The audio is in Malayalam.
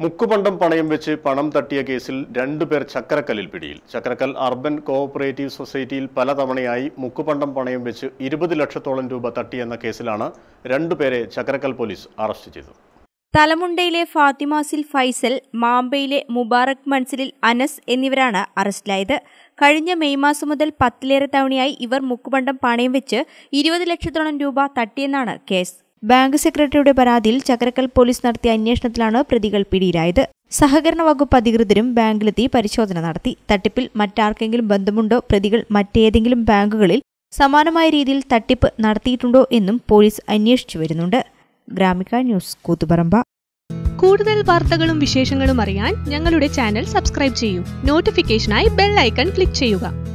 മുക്കുപണ്ടം പണയം വെച്ച് പണം തട്ടിയ കേസിൽ 2 പേർ ചക്കരക്കല്ലിൽ പിടിയിൽ. ചക്കരക്കൽ അർബൻ കോഓപ്പറേറ്റീവ് സൊസൈറ്റിയിൽ പലതവണയായി മുക്കുപണ്ടം പണയം വെച്ച് 20 ലക്ഷത്തോളം രൂപ തട്ടിയെന്ന കേസിലാണ് 2 പേരെ ചക്കരക്കൽ പോലീസ് അറസ്റ്റ് ചെയ്തത്. തലമുണ്ടയിലെ ഫാത്തിമാസിൽ ഫൈസൽ, മാമ്പയിലെ മുബാറക് മൻസിലിൽ അനസ് എന്നിവരാണ് അറസ്റ്റിലായത്. കഴിഞ്ഞ മെയ് മാസം മുതൽ 10ലേറെ തവണയായി ഇവർ മുക്കുപണ്ടം പണയം വെച്ച് 20 ലക്ഷത്തോളം രൂപ തട്ടിയെന്നാണ് കേസ്. ബാങ്ക് സെക്രട്ടറിയുടെ പരാതിയിൽ ചക്കരക്കൽ പോലീസ് നടത്തിയ അന്വേഷണത്തിലാണ് പ്രതികൾ പിടിയിലായത്. സഹകരണ വകുപ്പ് അധികൃതരും ബാങ്കിലെത്തി പരിശോധന നടത്തി. തട്ടിപ്പിൽ മറ്റാർക്കെങ്കിലും ബന്ധമുണ്ടോ, പ്രതികൾ മറ്റേതെങ്കിലും ബാങ്കുകളിൽ സമാനമായ രീതിയിൽ തട്ടിപ്പ് നടത്തിയിട്ടുണ്ടോ എന്നും പോലീസ് അന്വേഷിച്ചു വരുന്നുണ്ട്. ഗ്രാമിക ന്യൂസ്, കൂത്തുപറമ്പ. കൂടുതൽ വാർത്തകളും വിശേഷങ്ങളും അറിയാൻ ഞങ്ങളുടെ ചാനൽ സബ്സ്ക്രൈബ് ചെയ്യൂ. നോട്ടിഫിക്കേഷനായി ബെൽ ഐക്കൺ ക്ലിക്ക് ചെയ്യുക.